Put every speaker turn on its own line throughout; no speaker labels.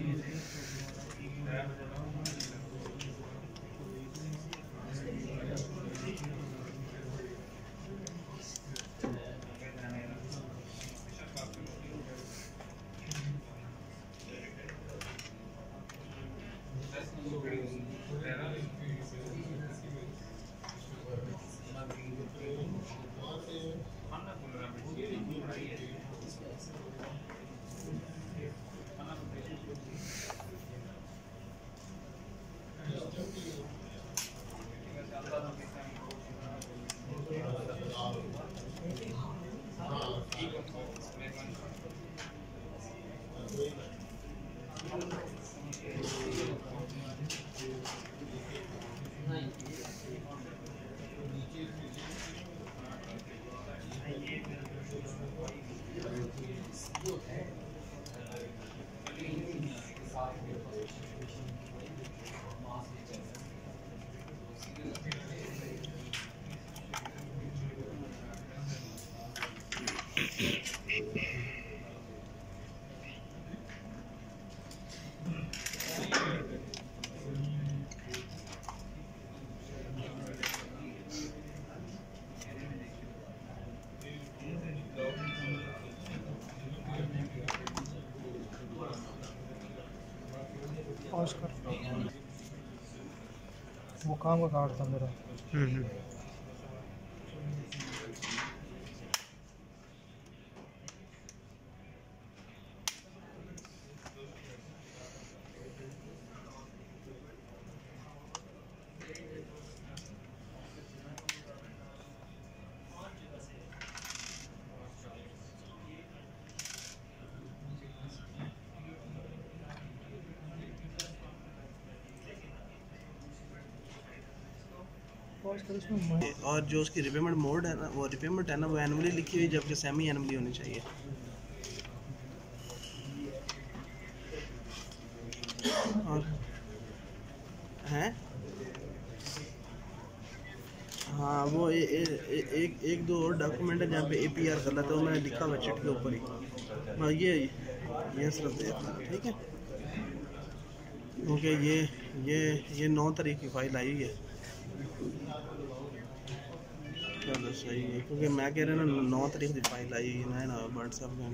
Pause कर, वो काम का कार्ड था मेरा।
और जो उसकी रिपेमेंट मोड है ना, वो रिपेमेंट है ना, वो एनुअली लिखी हुई, जबकि सेमी एनुअली होनी चाहिए। और हैं हाँ, वो एक दो और डॉक्यूमेंट है जहाँ पे APR गलत है, वो मैंने लिखा हुआ चिट के ऊपर ही। हाँ, ये सिर्फ देखना, ठीक है, क्योंकि ये 9 तारीख की फाइल आई है। चलो सही है, क्योंकि मैं कह रहा ना 9 तारीख की फाइल आई है ना व्हाट्सएप में।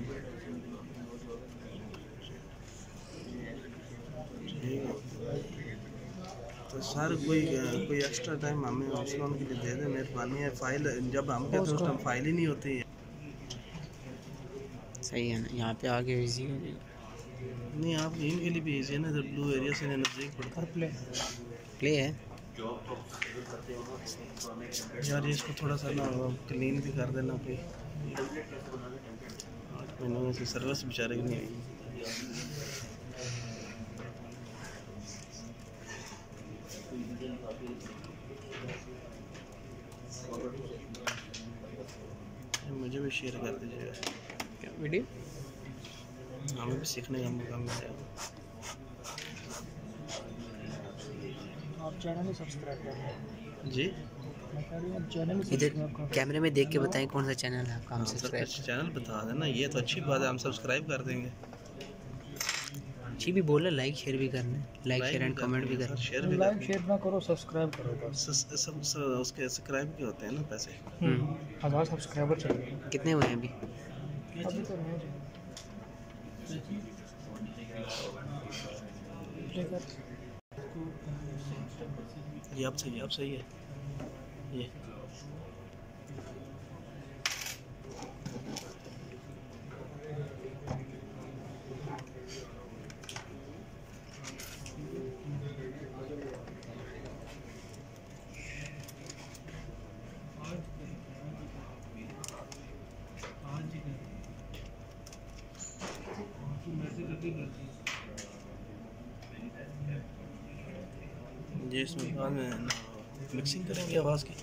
ठीक है, तो सर कोई एक्स्ट्रा टाइम हमें हौसला के लिए दे दें, मेहरबानी है। फाइल जब हम कहते हैं उस टाइम फाइल ही नहीं होती है।
सही है ना, यहाँ पे आगे इजी है
नहीं, आप इनके लिए भी इजी है ना, जब ब्लू एरिया से नज़दीक पड़ता है।
प्ले है
यार, इसको थोड़ा सा ना क्लीन भी कर देना कोई, मैंने सर्विस बेचारे की नहीं हुई। मुझे भी शेयर कर दीजिएगा
वीडियो,
हमें भी सीखने का मौका मिलेगा।
आप चैनल ही सब्सक्राइब कर
जी,
चैनल
इधर कैमरे में देख के बताएं कौन सा चैनल है आपका, हम सब्सक्राइब।
चैनल बता देना, ये तो अच्छी बात है, हम सब्सक्राइब कर देंगे।
जी भी बोला, लाइक शेयर भी करना है, लाइक शेयर एंड कमेंट भी करना है।
शेयर भी
लाइक शेयर ना करो, सब्सक्राइब करो बस।
उसके सब्सक्राइब के होते हैं ना पैसे।
1000 सब्सक्राइबर चाहिए।
कितने हुए हैं अभी?
अभी तो नहीं
ये अब सही है ये। ये इसमें बाद में मिक्सिंग करेंगे आवाज़ की।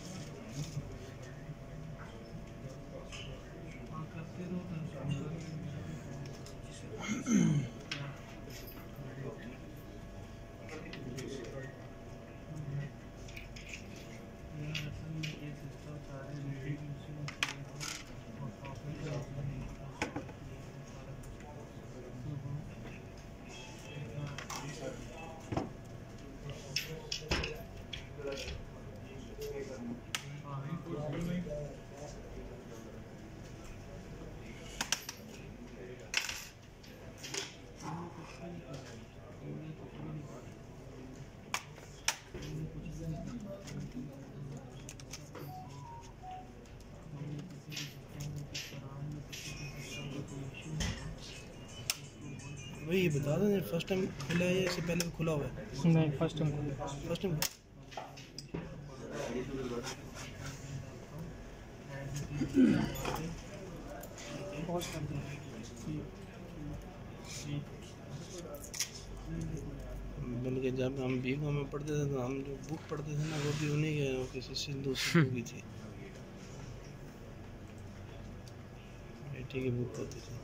भाई ये बता दें फर्स्ट टाइम खुला है या इससे पहले भी खुला हुआ है?
नहीं, फर्स्ट टाइम
फर्स्ट टाइम। बल्कि जब हम बीगों में पढ़ते थे तो हम जो बुक पढ़ते थे ना वो भी उन्हीं के किसी सिंधु की थी, बेटी की बुक होती थी।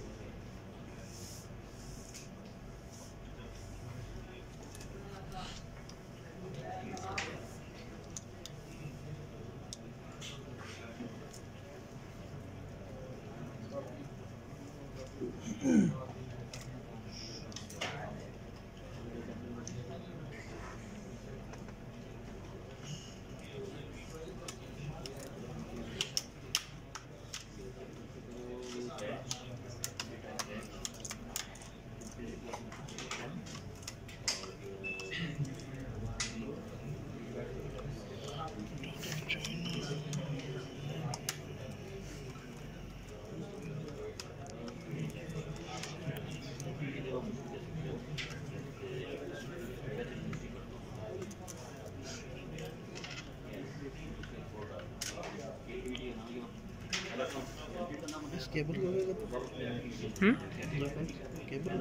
इस केबल को केबल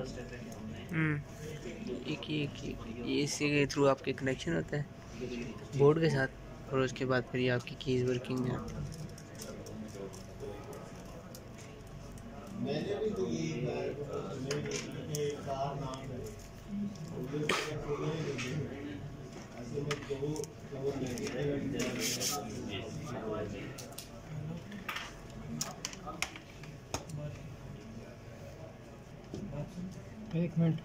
ये इसी के थ्रू आपके कनेक्शन होता है बोर्ड के साथ और उसके बाद फिर ये आपकी कीज़ वर्किंग में आती है।
एक मिनट।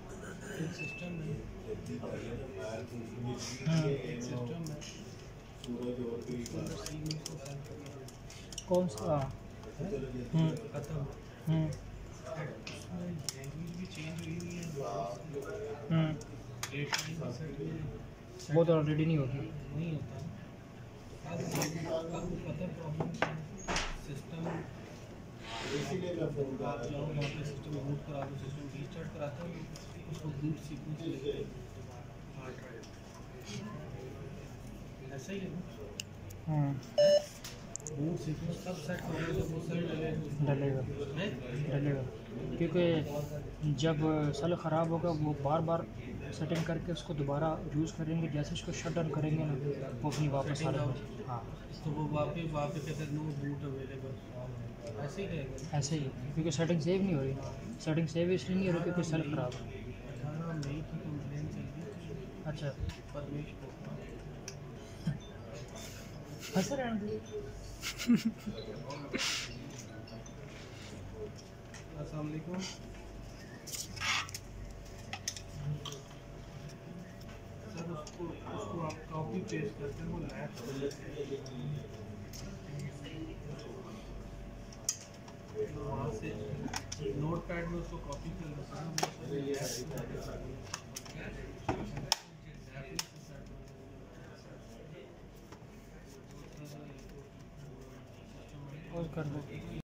कौन सा? वो तो ऑलरेडी नहीं होती।
इसीलिए मैं फोन कर रहा हूँ, वहाँ पे सिस्टम बूट करा दो, सिस्टम रीस्टार्ट कराता हूँ, उसको बूट सीक्वेंस लेके हार्ड ड्राइव ऐसा ही है ना। बूट सीक्वेंस सब सेट हो गया तो वो सब
डलेगा क्योंकि जब सेल ख़राब होगा वो बार बार सेटिंग करके उसको दोबारा यूज़ करेंगे, जैसे उसको शट डाउन करेंगे ना वो अपनी वापस आ जाएगा। हाँ,
तो वो वापस कहते हैं नो बूट अवेलेबल, ऐसे ही रहेगा।
ऐसे ही क्योंकि सेटिंग सेव नहीं हो रही। सेटिंग सेव इसलिए नहीं हो रही क्योंकि सेल ख़राब है।
18 मई की कंप्लेन चल रही।
अच्छा,
परमेश
हंस रहे हैं।
अस्सलाम वालेकुम। सर उसको आप कॉपी पेस्ट करते हैं, वो लैप वहाँ से नोट पैड में उसको कॉपी कर
और कर दो।